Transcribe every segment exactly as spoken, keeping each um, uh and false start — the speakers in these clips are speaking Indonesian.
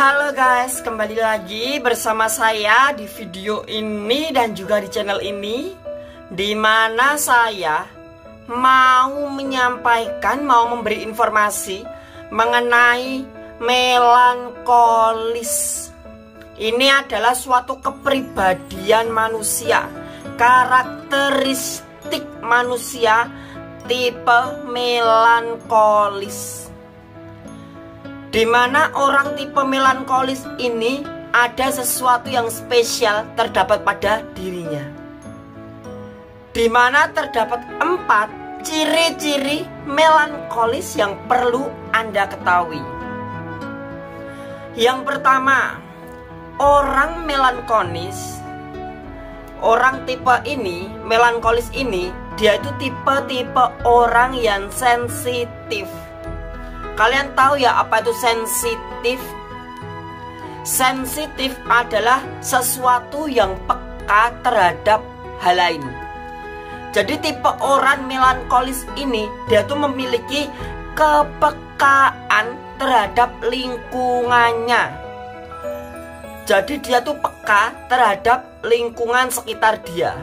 Halo guys, kembali lagi bersama saya di video ini dan juga di channel ini, dimana saya mau menyampaikan, mau memberi informasi mengenai melankolis. Ini adalah suatu kepribadian manusia, karakteristik manusia tipe melankolis, di mana orang tipe melankolis ini ada sesuatu yang spesial terdapat pada dirinya, di mana terdapat empat ciri-ciri melankolis yang perlu Anda ketahui. Yang pertama, orang melankolis, orang tipe ini, melankolis ini, dia itu tipe-tipe orang yang sensitif. Kalian tahu ya apa itu sensitif? Sensitif adalah sesuatu yang peka terhadap hal lain. Jadi tipe orang melankolis ini, dia tuh memiliki kepekaan terhadap lingkungannya. Jadi dia tuh peka terhadap lingkungan sekitar dia.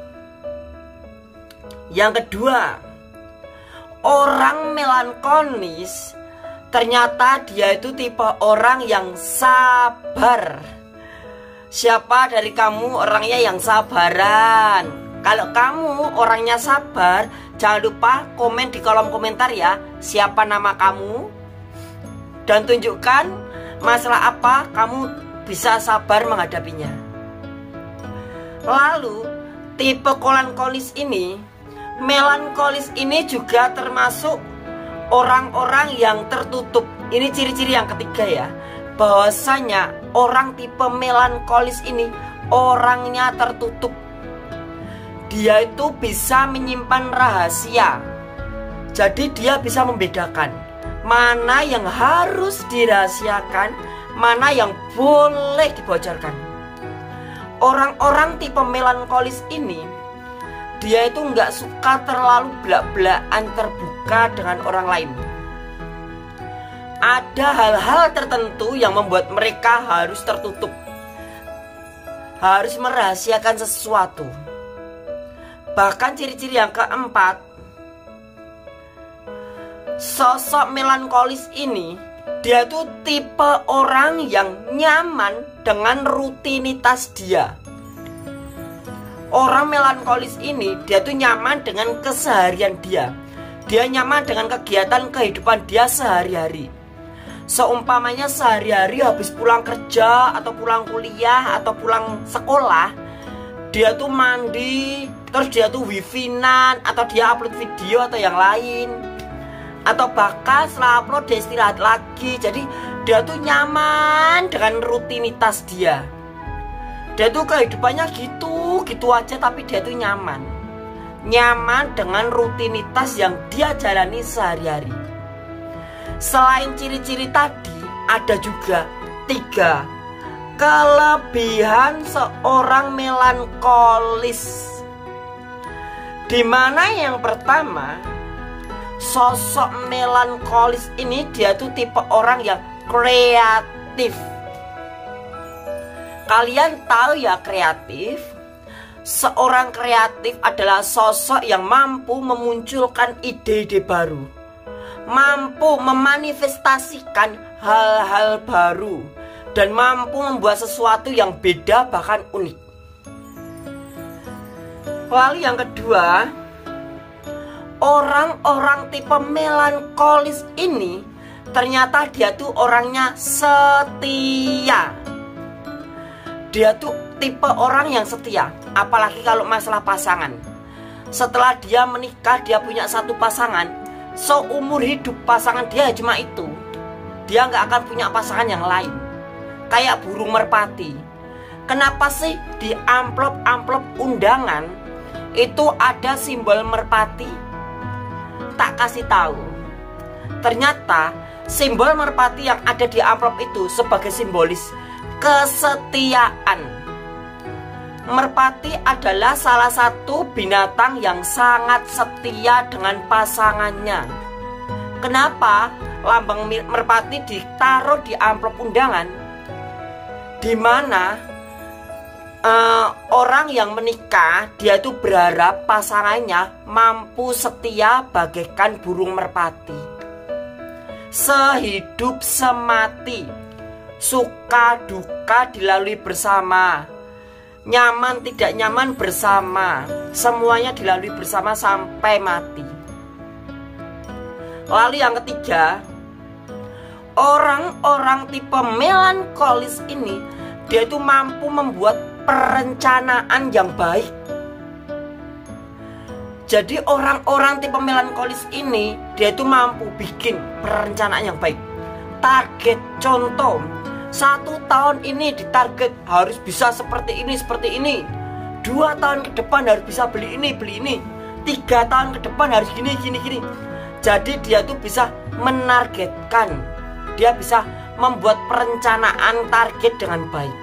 Yang kedua, orang melankolis ternyata dia itu tipe orang yang sabar. Siapa dari kamu orangnya yang sabaran? Kalau kamu orangnya sabar, jangan lupa komen di kolom komentar ya, siapa nama kamu, dan tunjukkan masalah apa kamu bisa sabar menghadapinya. Lalu tipe melankolis ini, melankolis ini juga termasuk orang-orang yang tertutup. Ini ciri-ciri yang ketiga ya, bahwasanya orang tipe melankolis ini orangnya tertutup. Dia itu bisa menyimpan rahasia. Jadi dia bisa membedakan mana yang harus dirahasiakan, mana yang boleh dibocorkan. Orang-orang tipe melankolis ini, dia itu nggak suka terlalu belak-belakan terbuka dengan orang lain. Ada hal-hal tertentu yang membuat mereka harus tertutup, harus merahasiakan sesuatu. Bahkan ciri-ciri yang keempat, sosok melankolis ini, dia tuh tipe orang yang nyaman dengan rutinitas dia. Orang melankolis ini, dia tuh nyaman dengan keseharian dia. Dia nyaman dengan kegiatan kehidupan dia sehari-hari. Seumpamanya sehari-hari habis pulang kerja, atau pulang kuliah, atau pulang sekolah, dia tuh mandi, terus dia tuh wifi-nan, atau dia upload video atau yang lain, atau bahkan setelah upload dia istirahat lagi. Jadi dia tuh nyaman dengan rutinitas dia. Dia tuh kehidupannya gitu, gitu aja, tapi dia tuh nyaman. Nyaman dengan rutinitas yang dia jalani sehari-hari. Selain ciri-ciri tadi, ada juga tiga kelebihan seorang melankolis. Dimana yang pertama, sosok melankolis ini dia tuh tipe orang yang kreatif. Kalian tahu ya kreatif? Seorang kreatif adalah sosok yang mampu memunculkan ide-ide baru, mampu memanifestasikan hal-hal baru, dan mampu membuat sesuatu yang beda bahkan unik. Lalu yang kedua, orang-orang tipe melankolis ini ternyata dia tuh orangnya setia. Dia tuh tipe orang yang setia, apalagi kalau masalah pasangan. Setelah dia menikah, dia punya satu pasangan, seumur hidup pasangan dia cuma itu. Dia nggak akan punya pasangan yang lain. Kayak burung merpati. Kenapa sih di amplop-amplop undangan itu ada simbol merpati? Tak kasih tahu. Ternyata simbol merpati yang ada di amplop itu sebagai simbolis kesetiaan. Merpati adalah salah satu binatang yang sangat setia dengan pasangannya. Kenapa lambang merpati ditaruh di amplop undangan? Dimana uh, orang yang menikah, dia itu berharap pasangannya mampu setia bagaikan burung merpati, sehidup semati, suka duka dilalui bersama, nyaman tidak nyaman bersama, semuanya dilalui bersama sampai mati. Lalu yang ketiga, orang-orang tipe melankolis ini, dia itu mampu membuat perencanaan yang baik. Jadi orang-orang tipe melankolis ini, dia itu mampu bikin perencanaan yang baik. Target, contoh, satu tahun ini ditarget harus bisa seperti ini, seperti ini. Dua tahun ke depan harus bisa beli ini, beli ini. Tiga tahun ke depan harus gini, gini, gini. Jadi dia tuh bisa menargetkan, dia bisa membuat perencanaan target dengan baik.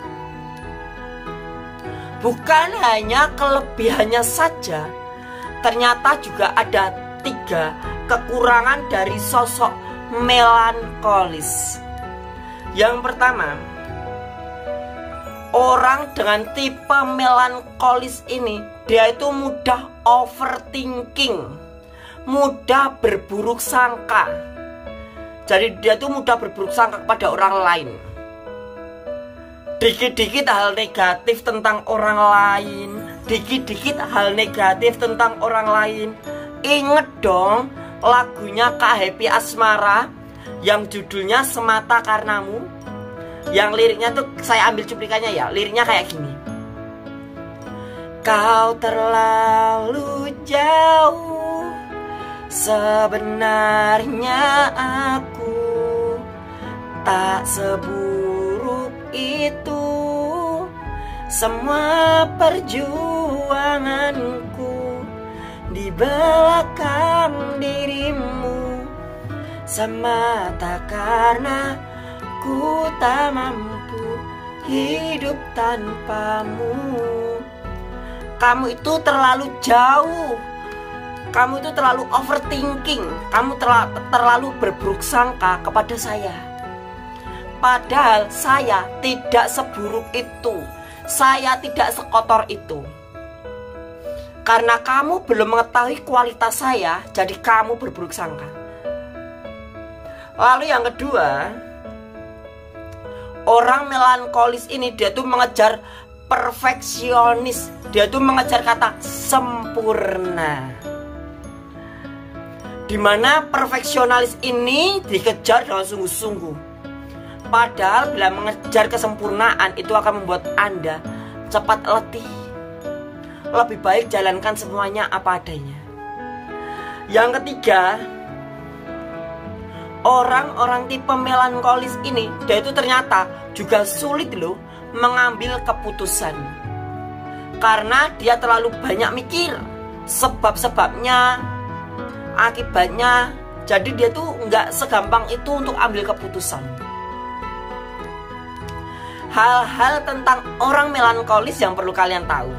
Bukan hanya kelebihannya saja, ternyata juga ada tiga kekurangan dari sosok melankolis. Yang pertama, orang dengan tipe melankolis ini, dia itu mudah overthinking, mudah berburuk sangka. Jadi dia tuh mudah berburuk sangka kepada orang lain. Dikit-dikit hal negatif tentang orang lain, dikit-dikit hal negatif tentang orang lain. Ingat dong lagunya Kak Happy Asmara yang judulnya Semata Karenamu. Yang liriknya tuh saya ambil cuplikannya ya. Liriknya kayak gini. Kau terlalu jauh, sebenarnya aku tak seburuk itu. Semua perjuanganku di belakang dirimu, semata karena ku tak mampu hidup tanpamu. Kamu itu terlalu jauh, kamu itu terlalu overthinking, kamu terla terlalu berburuk sangka kepada saya. Padahal saya tidak seburuk itu, saya tidak sekotor itu. Karena kamu belum mengetahui kualitas saya, jadi kamu berburuk sangka. Lalu yang kedua, orang melankolis ini dia tuh mengejar perfeksionis, dia tuh mengejar kata sempurna. Dimana perfeksionalis ini dikejar dengan sungguh-sungguh. Padahal bila mengejar kesempurnaan itu akan membuat Anda cepat letih. Lebih baik jalankan semuanya apa adanya. Yang ketiga, orang-orang tipe melankolis ini, dia itu ternyata juga sulit loh mengambil keputusan. Karena dia terlalu banyak mikir sebab-sebabnya, akibatnya. Jadi dia tuh nggak segampang itu untuk ambil keputusan. Hal-hal tentang orang melankolis yang perlu kalian tahu.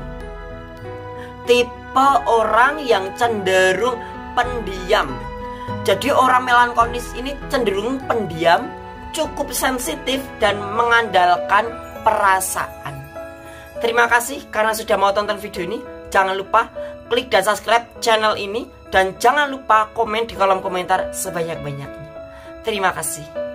Tipe orang yang cenderung pendiam. Jadi orang melankolis ini cenderung pendiam, cukup sensitif dan mengandalkan perasaan. Terima kasih karena sudah mau tonton video ini. Jangan lupa klik dan subscribe channel ini, dan jangan lupa komen di kolom komentar sebanyak-banyaknya. Terima kasih.